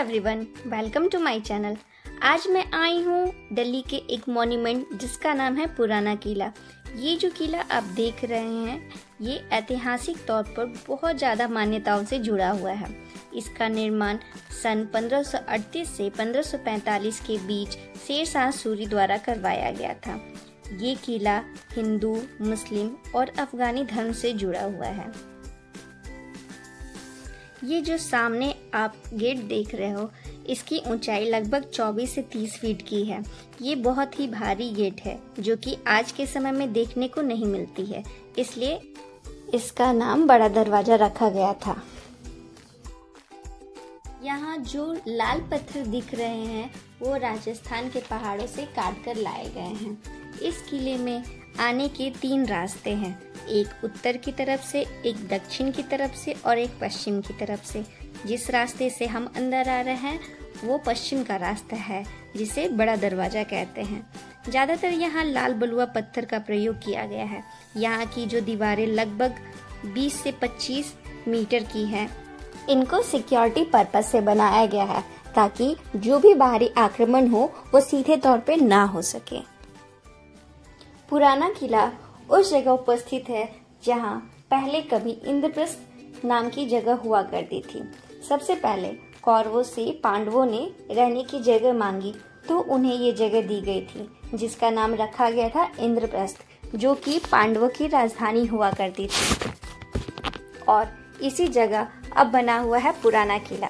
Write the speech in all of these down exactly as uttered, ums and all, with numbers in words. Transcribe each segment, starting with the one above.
Everyone, welcome to my channel. आज मैं आई हूँ दिल्ली के एक मॉन्यूमेंट जिसका नाम है पुराना किला। ये जो किला आप देख रहे हैं ये ऐतिहासिक तौर पर बहुत ज़्यादा मान्यताओं से जुड़ा हुआ है। इसका निर्माण सन पंद्रह सौ अड़तीस से पंद्रह सौ पैंतालीस के बीच शेर शाह सूरी द्वारा करवाया गया था। ये किला हिंदू, मुस्लिम और अफगानी धर्म से जुड़ा हुआ है। ये जो सामने आप गेट देख रहे हो इसकी ऊंचाई लगभग चौबीस से तीस फीट की है। ये बहुत ही भारी गेट है जो कि आज के समय में देखने को नहीं मिलती है, इसलिए इसका नाम बड़ा दरवाजा रखा गया था। यहाँ जो लाल पत्थर दिख रहे हैं वो राजस्थान के पहाड़ों से काट कर लाए गए हैं। इस किले में आने के तीन रास्ते हैं, एक उत्तर की तरफ से, एक दक्षिण की तरफ से और एक पश्चिम की तरफ से। जिस रास्ते से हम अंदर आ रहे हैं वो पश्चिम का रास्ता है जिसे बड़ा दरवाजा कहते हैं। ज़्यादातर यहाँ लाल बलुआ पत्थर का प्रयोग किया गया है। यहाँ की जो दीवारें लगभग बीस से पच्चीस मीटर की है। इनको सिक्योरिटी पर्पस से बनाया गया है ताकि जो भी बाहरी आक्रमण हो वो सीधे तौर पे ना हो सके। पुराना किला उस जगह उपस्थित है जहाँ पहले कभी इंद्रप्रस्थ नाम की जगह हुआ करती थी। सबसे पहले कौरवों से पांडवों ने रहने की जगह मांगी तो उन्हें ये जगह दी गई थी जिसका नाम रखा गया था इंद्रप्रस्थ, जो कि पांडवों की राजधानी हुआ करती थी। और इसी जगह अब बना हुआ है पुराना किला।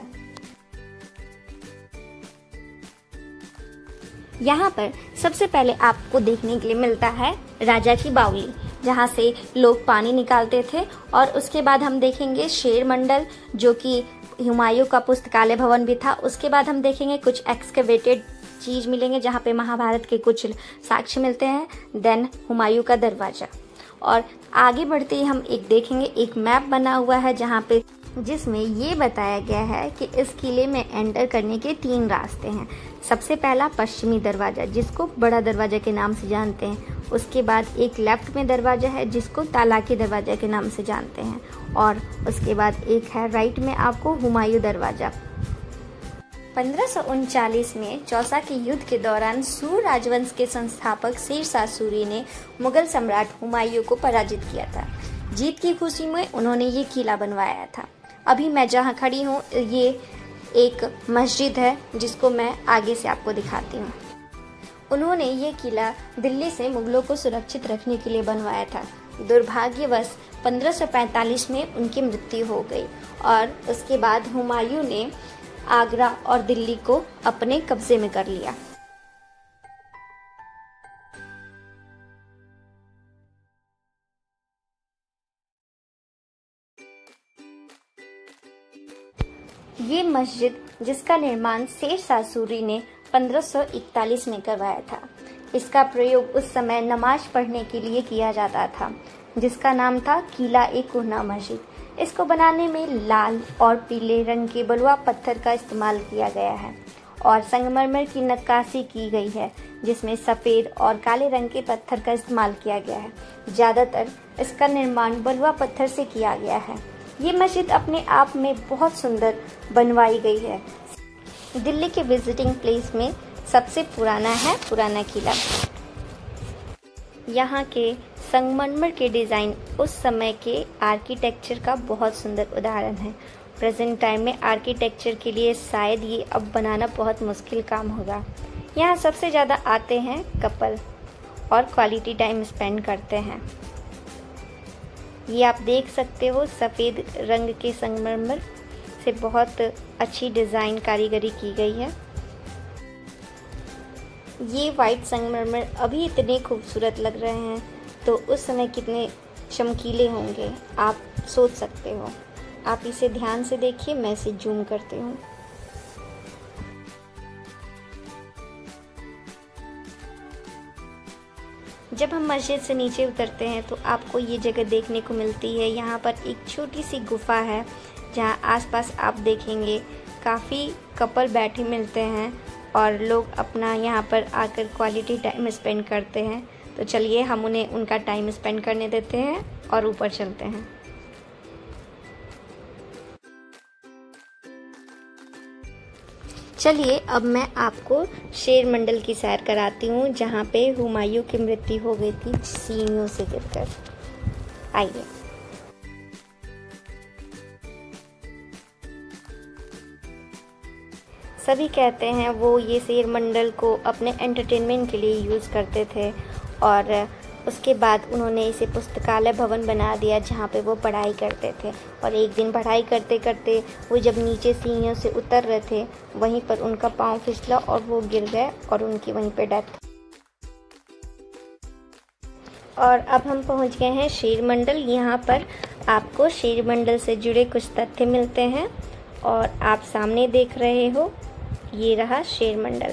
यहाँ पर सबसे पहले आपको देखने के लिए मिलता है राजा की बावली, जहाँ से लोग पानी निकालते थे। और उसके बाद हम देखेंगे शेर मंडल, जो कि हुमायूं का पुस्तकालय भवन भी था। उसके बाद हम देखेंगे कुछ एक्सकेवेटेड चीज मिलेंगे जहाँ पे महाभारत के कुछ साक्ष्य मिलते हैं। देन हुमायूं का दरवाजा। और आगे बढ़ते ही हम एक देखेंगे एक मैप बना हुआ है जहाँ पे जिसमें ये बताया गया है कि इस किले में एंटर करने के तीन रास्ते हैं। सबसे पहला पश्चिमी दरवाजा जिसको बड़ा दरवाजा के नाम से जानते हैं। उसके बाद एक लेफ्ट में दरवाजा है जिसको तालाकी दरवाजा के नाम से जानते हैं। और उसके बाद एक है राइट में आपको हुमायूं दरवाजा। पंद्रह सौ उनचालीस में चौसा के युद्ध के दौरान सूर राजवंश के संस्थापक शेर शाह सूरी ने मुगल सम्राट हुमायूं को पराजित किया था। जीत की खुशी में उन्होंने ये किला बनवाया था। अभी मैं जहाँ खड़ी हूँ ये एक मस्जिद है जिसको मैं आगे से आपको दिखाती हूँ। उन्होंने ये किला दिल्ली से मुगलों को सुरक्षित रखने के लिए बनवाया था। दुर्भाग्यवश पंद्रह सौ पैंतालीस में उनकी मृत्यु हो गई और उसके बाद हुमायूं ने आगरा और दिल्ली को अपने कब्जे में कर लिया। ये मस्जिद जिसका निर्माण शेर शाह सूरी ने पंद्रह सौ इकतालीस में करवाया था। इसका प्रयोग उस समय नमाज पढ़ने के लिए किया जाता था जिसका नाम था किला ए कुहना मस्जिद। इसको बनाने में लाल और पीले रंग के बलुआ पत्थर का इस्तेमाल किया गया है और संगमरमर की नक्काशी की गई है जिसमें सफ़ेद और काले रंग के पत्थर का इस्तेमाल किया गया है। ज़्यादातर इसका निर्माण बलुआ पत्थर से किया गया है। ये मस्जिद अपने आप में बहुत सुंदर बनवाई गई है। दिल्ली के विजिटिंग प्लेस में सबसे पुराना है पुराना किला। यहाँ के संगमरमर के डिज़ाइन उस समय के आर्किटेक्चर का बहुत सुंदर उदाहरण है। प्रेजेंट टाइम में आर्किटेक्चर के लिए शायद ये अब बनाना बहुत मुश्किल काम होगा। यहाँ सबसे ज़्यादा आते हैं कपल और क्वालिटी टाइम स्पेंड करते हैं। ये आप देख सकते हो सफ़ेद रंग के संगमरमर से बहुत अच्छी डिज़ाइन कारीगरी की गई है। ये वाइट संगमरमर अभी इतने खूबसूरत लग रहे हैं तो उस समय कितने चमकीले होंगे आप सोच सकते हो। आप इसे ध्यान से देखिए, मैं इसे जूम करती हूँ। जब हम मस्जिद से नीचे उतरते हैं तो आपको ये जगह देखने को मिलती है। यहाँ पर एक छोटी सी गुफा है जहाँ आसपास आप देखेंगे काफ़ी कपल बैठे मिलते हैं और लोग अपना यहाँ पर आकर क्वालिटी टाइम स्पेंड करते हैं। तो चलिए हम उन्हें उनका टाइम स्पेंड करने देते हैं और ऊपर चलते हैं। चलिए अब मैं आपको शेर मंडल की सैर कराती हूँ, जहाँ पे हुमायूं की मृत्यु हो गई थी सीढ़ियों से गिरकर। आइए। सभी कहते हैं वो ये शेर मंडल को अपने एंटरटेनमेंट के लिए यूज़ करते थे और उसके बाद उन्होंने इसे पुस्तकालय भवन बना दिया, जहाँ पे वो पढ़ाई करते थे। और एक दिन पढ़ाई करते करते वो जब नीचे सीढ़ियों से उतर रहे थे, वहीं पर उनका पाँव फिसला और वो गिर गए और उनकी वहीं पे डेथ। और अब हम पहुँच गए हैं शेर मंडल। यहाँ पर आपको शेर मंडल से जुड़े कुछ तथ्य मिलते हैं और आप सामने देख रहे हो, ये रहा शेर मंडल।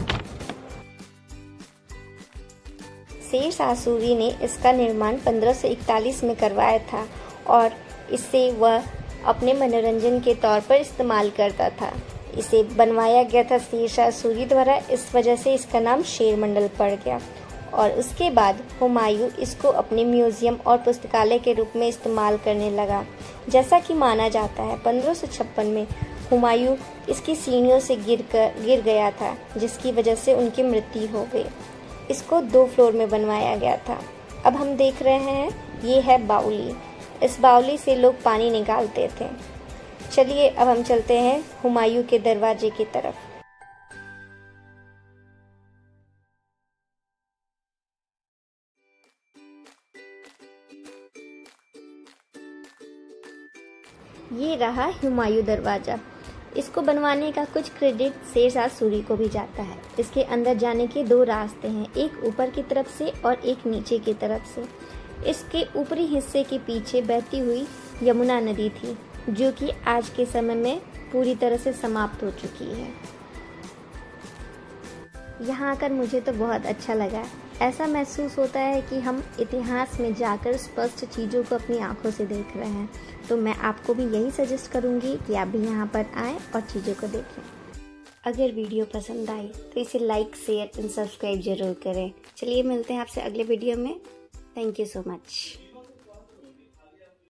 शेरशाह सूरी ने इसका निर्माण पंद्रह सौ इकतालीस में करवाया था और इसे वह अपने मनोरंजन के तौर पर इस्तेमाल करता था। इसे बनवाया गया था शेरशाह सूरी द्वारा, इस वजह से इसका नाम शेर मंडल पड़ गया। और उसके बाद हुमायूं इसको अपने म्यूज़ियम और पुस्तकालय के रूप में इस्तेमाल करने लगा। जैसा कि माना जाता है पंद्रह सौ छप्पन में हुमायूं इसकी सीढ़ियों से गिर कर गिर गया था, जिसकी वजह से उनकी मृत्यु हो गई। इसको दो फ्लोर में बनवाया गया था। अब हम देख रहे हैं ये है बावली। इस बावली से लोग पानी निकालते थे। चलिए अब हम चलते हैं हुमायूं के दरवाजे की तरफ। ये रहा हुमायूं दरवाजा। इसको बनवाने का कुछ क्रेडिट शेरशाह सूरी को भी जाता है। इसके अंदर जाने के दो रास्ते हैं, एक ऊपर की तरफ से और एक नीचे की तरफ से। इसके ऊपरी हिस्से के पीछे बहती हुई यमुना नदी थी, जो कि आज के समय में पूरी तरह से समाप्त हो चुकी है। यहाँ आकर मुझे तो बहुत अच्छा लगा। ऐसा महसूस होता है कि हम इतिहास में जाकर स्पष्ट चीज़ों को अपनी आंखों से देख रहे हैं। तो मैं आपको भी यही सजेस्ट करूँगी कि आप भी यहाँ पर आएँ और चीज़ों को देखें। अगर वीडियो पसंद आई तो इसे लाइक, शेयर एंड सब्सक्राइब जरूर करें। चलिए मिलते हैं आपसे अगले वीडियो में। Thank you so much.